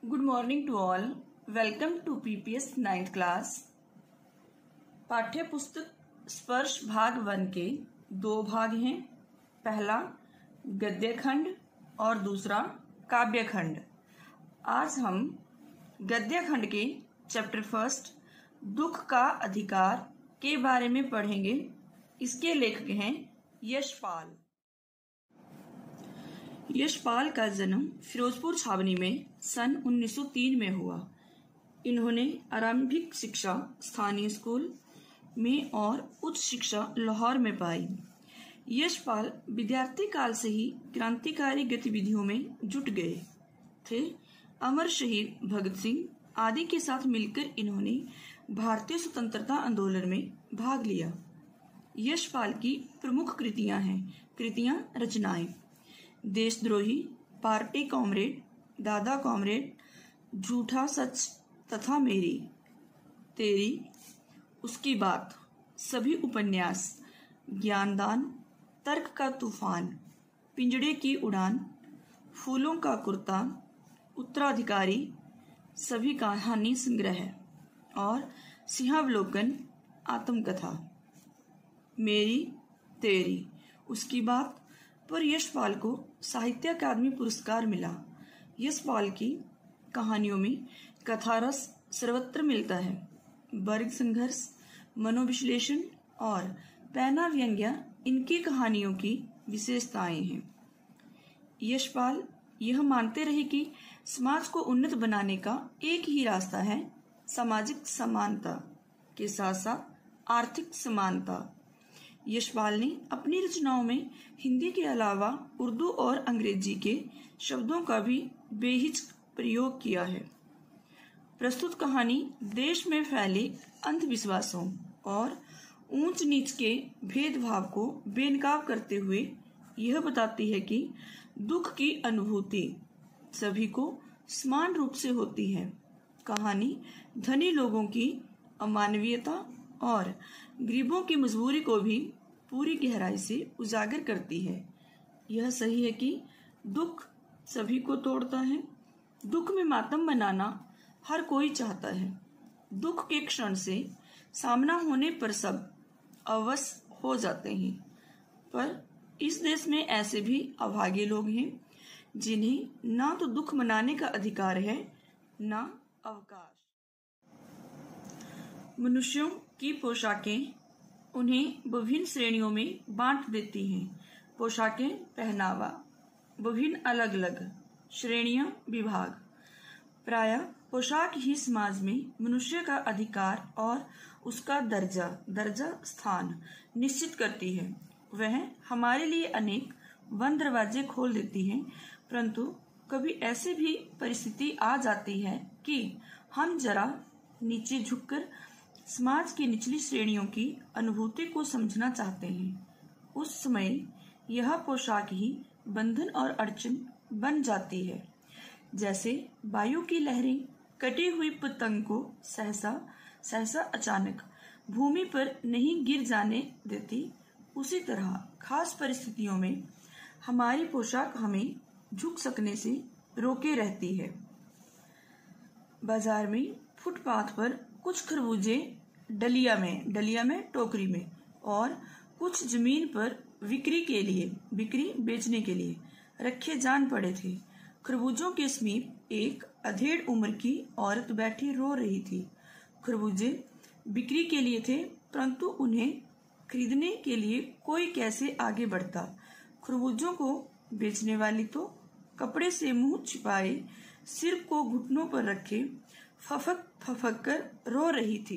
Good morning to all. Welcome to PPS 9th class. पाठ्य पुस्तक स्पर्श भाग 1 के 2 भाग हैं। पहला गद्य खंड और दूसरा काव्य खंड। आज हम गद्य खंड के चैप्टर 1 दुख का अधिकार के बारे में पढ़ेंगे। इसके लेखक हैं यशपाल। यशपाल का जन्म फिरोजपुर छावनी में सन 1903 में हुआ। इन्होंने आरंभिक शिक्षा स्थानीय स्कूल में और उच्च शिक्षा लाहौर में पाई। यशपाल विद्यार्थी काल से ही क्रांतिकारी गतिविधियों में जुट गए थे। अमर शहीद भगत सिंह आदि के साथ मिलकर इन्होंने भारतीय स्वतंत्रता आंदोलन में भाग लिया। यशपाल की प्रमुख कृतियां रचनाएं देशद्रोही, पार्टी कॉमरेड, दादा कॉमरेड, झूठा सच तथा मेरी, तेरी, उसकी बात, सभी उपन्यास, ज्ञानदान, तर्क का तूफान, पिंजड़े की उड़ान, फूलों का कुर्ता, उत्तराधिकारी, सभी कहानी संग्रह और सिंहावलोकन आत्मकथा, मेरी, तेरी, उसकी बात पर यशपाल को साहित्य अकादमी पुरस्कार मिला। यशपाल की कहानियों में कथारस सर्वत्र मिलता है। वर्ग संघर्ष, मनोविश्लेषण और पैना व्यंग्य इनकी कहानियों की विशेषताएं हैं। यशपाल यह मानते रहे कि समाज को उन्नत बनाने का एक ही रास्ता है, सामाजिक समानता के साथ साथ आर्थिक समानता। यशपाल ने अपनी रचनाओं में हिंदी के अलावा उर्दू और अंग्रेजी के शब्दों का भी बेहिचक प्रयोग किया है। प्रस्तुत कहानी देश में फैले अंधविश्वासों और ऊंच नीच के भेदभाव को बेनकाब करते हुए यह बताती है कि दुख की अनुभूति सभी को समान रूप से होती है। कहानी धनी लोगों की अमानवीयता और गरीबों की मजबूरी को भी पूरी गहराई से उजागर करती है। यह सही है कि दुख सभी को तोड़ता है। दुख में मातम मनाना हर कोई चाहता है। दुख के क्षण से सामना होने पर सब अवश्य हो जाते हैं, पर इस देश में ऐसे भी अभागे लोग हैं जिन्हें ना तो दुख मनाने का अधिकार है ना अवकाश। मनुष्यों की पोशाकें उन्हें विभिन्न श्रेणियों में बांट देती हैं। पोशाकें पहनावा, विभिन्न अलग अलग श्रेणियां, विभाग। प्रायः पोशाक ही समाज में मनुष्य का अधिकार और उसका दर्जा स्थान निश्चित करती है। वह हमारे लिए अनेक बंद दरवाजे खोल देती है, परंतु कभी ऐसी भी परिस्थिति आ जाती है कि हम जरा नीचे झुककर समाज की निचली श्रेणियों की अनुभूति को समझना चाहते हैं। उस समय यह पोशाक ही बंधन और अड़चन बन जाती है। जैसे वायु की लहरें कटी हुई पतंग को सहसा अचानक भूमि पर नहीं गिर जाने देती, उसी तरह खास परिस्थितियों में हमारी पोशाक हमें झुक सकने से रोके रहती है। बाजार में फुटपाथ पर कुछ खरबूजे डलिया में टोकरी में और कुछ जमीन पर बिक्री बेचने के लिए रखे जान पड़े थे। खरबूजों के समीप एक अधेड़ उम्र की औरत बैठी रो रही थी। खरबूजे बिक्री के लिए थे, परंतु उन्हें खरीदने के लिए कोई कैसे आगे बढ़ता। खरबूजों को बेचने वाली तो कपड़े से मुंह छिपाए सिर को घुटनों पर रखे फफक कर रो रही थी।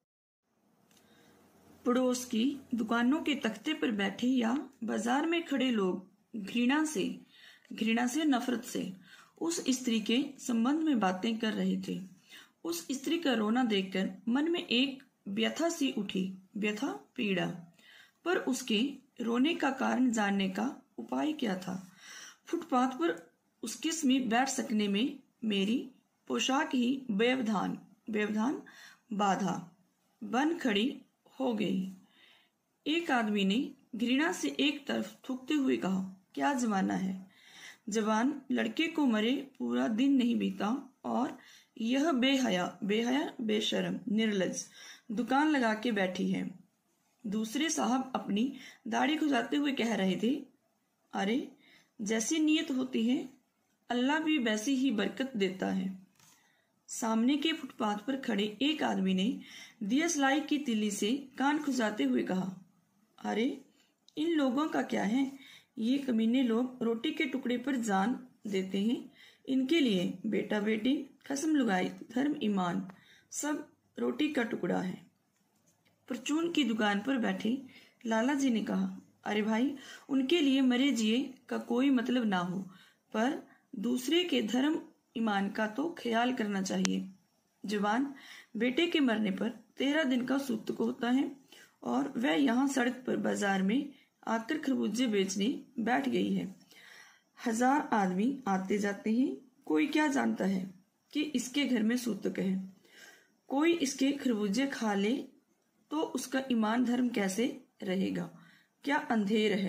पड़ोस की दुकानों के तख्ते पर बैठे या बाजार में खड़े लोग घृणा से नफरत से उस स्त्री के संबंध में बातें कर रहे थे। उस स्त्री का रोना देखकर मन में एक व्यथा सी उठी, पीड़ा। पर उसके रोने का कारण जानने का उपाय क्या था? फुटपाथ पर उसके समीप बैठ सकने में मेरी पोशाक ही व्यवधान बाधा बन खड़ी हो गई। एक आदमी ने घृणा से एक तरफ थूकते हुए कहा, क्या जमाना है, जवान लड़के को मरे पूरा दिन नहीं बीता और यह बेहया बेशर्म निर्लज दुकान लगा के बैठी है। दूसरे साहब अपनी दाढ़ी खुजाते हुए कह रहे थे, अरे जैसी नीयत होती है अल्लाह भी वैसी ही बरकत देता है। सामने के फुटपाथ पर खड़े एक आदमी ने दियसलाई की तिल्ली से कान खुजाते हुए कहा, अरे इन लोगों का क्या है, ये कमीने लोग रोटी के टुकड़े पर जान देते हैं। इनके लिए बेटा बेटी कसम लुगाई धर्म ईमान सब रोटी का टुकड़ा है। परचून की दुकान पर बैठे लाला जी ने कहा, अरे भाई उनके लिए मरे जिए का कोई मतलब ना हो, पर दूसरे के धर्म ईमान का तो ख्याल करना चाहिए। जवान बेटे के मरने पर 13 दिन का सूतक होता है और वह यहाँ सड़क पर बाजार में आकर खरबूजे बेचने बैठ गई है। 1000 आदमी आते जाते हैं, कोई क्या जानता है कि इसके घर में सूतक है। कोई इसके खरबूजे खा ले तो उसका ईमान धर्म कैसे रहेगा, क्या अंधेर है।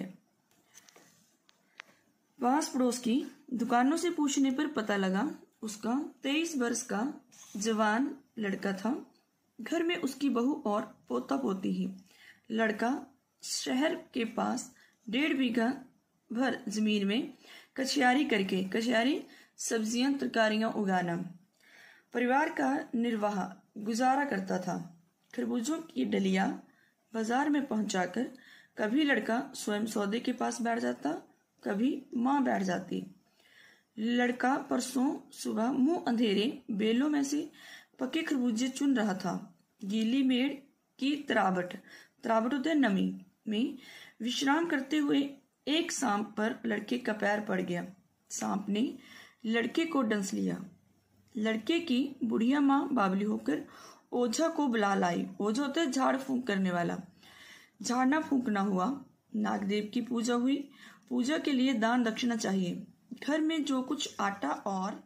पास पड़ोस की दुकानों से पूछने पर पता लगा उसका 23 वर्ष का जवान लड़का था। घर में उसकी बहू और पोता पोती ही। लड़का शहर के पास 1.5 बीघा भर जमीन में कचियारी सब्जियां तरकारियां उगाना परिवार का निर्वाह गुजारा करता था। खरबूजों की डलिया बाजार में पहुंचाकर कभी लड़का स्वयं सौदे के पास बैठ जाता, कभी माँ बैठ जाती। लड़का परसों सुबह मुंह अंधेरे बेलों में से पके खरबूजे चुन रहा था। गीली मेड़ की तरावट होते नमी में विश्राम करते हुए एक सांप पर लड़के का पैर पड़ गया। सांप ने लड़के को डंस लिया। लड़के की बुढ़िया माँ बावली होकर ओझा को बुला लाई। ओझा होते झाड़ फूंक करने वाला। झाड़ना फूंकना हुआ। नागदेव की पूजा हुई। पूजा के लिए दान दक्षिणा चाहिए। घर में जो कुछ आटा और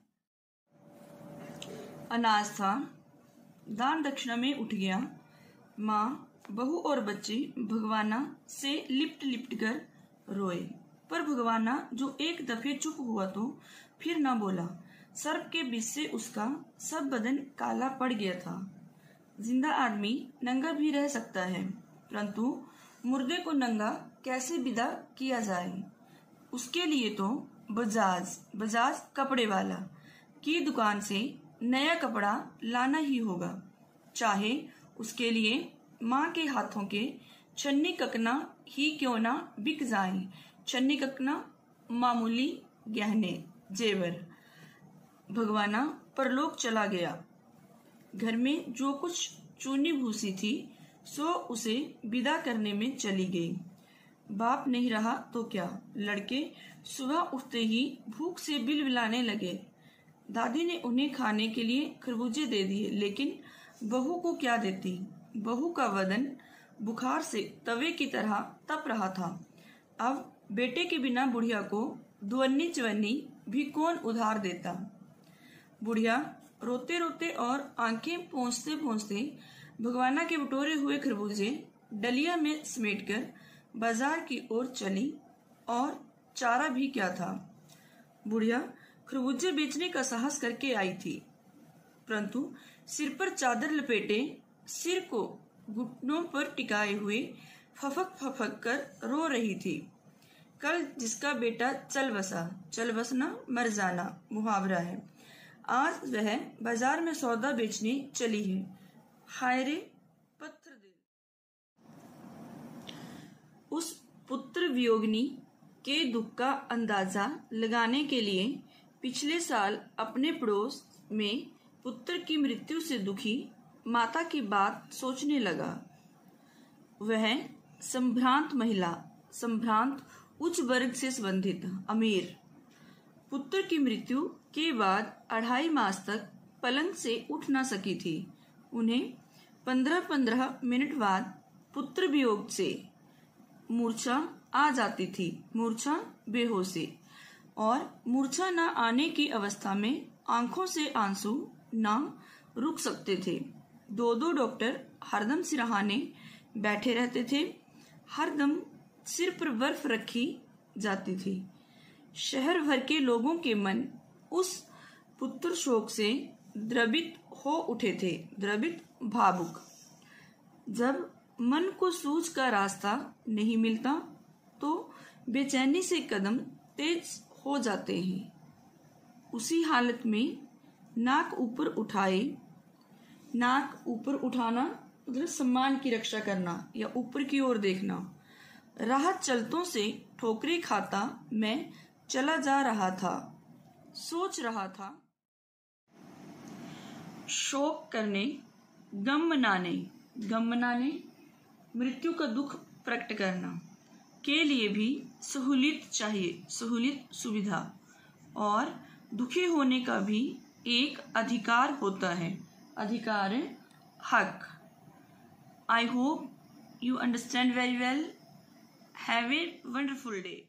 अनाज था दान दक्षिणा में उठ गया। माँ, बहू और बच्चे भगवाना से लिपट कर रोए, पर भगवाना जो एक दफे चुप हुआ तो फिर ना बोला। सर्प के बीच से उसका सब बदन काला पड़ गया था। जिंदा आदमी नंगा भी रह सकता है, परंतु मुर्दे को नंगा कैसे विदा किया जाए, उसके लिए तो बजाज कपड़े वाला की दुकान से नया कपड़ा लाना ही होगा, चाहे उसके लिए माँ के हाथों के छन्नी ककना ही क्यों ना बिक जाए। छन्नी ककना मामूली गहने जेवर। भगवाना परलोक चला गया। घर में जो कुछ चूनी भूसी थी सो उसे विदा करने में चली गई। बाप नहीं रहा तो क्या। लड़के सुबह उठते ही भूख से बिलबिलाने लगे। दादी ने उन्हें खाने के लिए खरबूजे दे दिए, लेकिन बहू को क्या देती। बहू का बदन बुखार से तवे की तरह तप रहा था। अब बेटे के बिना बुढ़िया को दुअन्नी चवन्नी भी कौन उधार देता। बुढ़िया रोते रोते और आंखें पोंछते पोंछते भगवाना के बटोरे हुए खरबूजे डलिया में समेटकर बाजार की ओर चली। और चारा भी क्या था। बुढ़िया खरबूजे बेचने का साहस करके आई थी, परंतु सिर पर चादर लपेटे, सिर को घुटनों पर टिकाए हुए फफक कर रो रही थी। कल जिसका बेटा चल बसना मर जाना मुहावरा है, आज वह बाजार में सौदा बेचने चली है। हाय रे पत्थर दिल। उस पुत्र वियोगिनी के दुख का अंदाजा लगाने के लिए पिछले साल अपने पड़ोस में पुत्र की मृत्यु से दुखी माता की बात सोचने लगा। वह संभ्रांत महिला, संभ्रांत उच्च वर्ग से संबंधित अमीर, पुत्र की मृत्यु के बाद 2.5 मास तक पलंग से उठ न सकी थी। उन्हें 15-15 मिनट बाद पुत्र वियोग से मूर्छा आ जाती थी। मूर्छा बेहोशी, और मूर्छा न आने की अवस्था में आंखों से आंसू न रुक सकते थे। 2 डॉक्टर हरदम सिरहाने बैठे रहते थे। हरदम सिर पर बर्फ रखी जाती थी। शहर भर के लोगों के मन उस पुत्र शोक से द्रवित हो उठे थे, द्रवित, भावुक। जब मन को सूझ का रास्ता नहीं मिलता तो बेचैनी से कदम तेज हो जाते हैं। उसी हालत में नाक ऊपर उठाए, नाक ऊपर उठाना मतलब सम्मान की रक्षा करना या ऊपर की ओर देखना। राह चलतों से ठोकरें खाता मैं चला जा रहा था, सोच रहा था। शोक करने, गम मनाने, गम मनाने मृत्यु का दुख प्रकट करना के लिए भी सहूलियत चाहिए, सहूलियत, सुविधा। और दुखी होने का भी एक अधिकार होता है, अधिकार है, हक। I hope you understand very well. Have a wonderful day.